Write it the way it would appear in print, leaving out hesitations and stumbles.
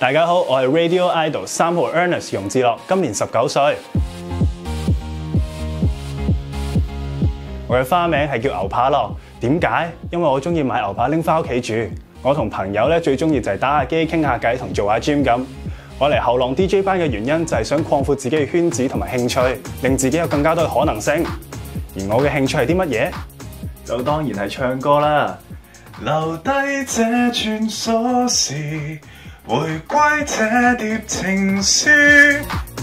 大家好，我係 Radio Idol 3號 Ernest 容智樂，今年19歲。我嘅花名係叫牛扒樂，點解？因為我中意買牛扒拎翻屋企煮。我同朋友咧最中意就係打下機、傾下偈同做下 gym 咁。我嚟後浪 DJ 班嘅原因就係想擴闊自己嘅圈子同埋興趣，令自己有更加多嘅可能性。而我嘅興趣係啲乜嘢？就當然係唱歌啦。留低這串鎖匙，回歸這疊情書。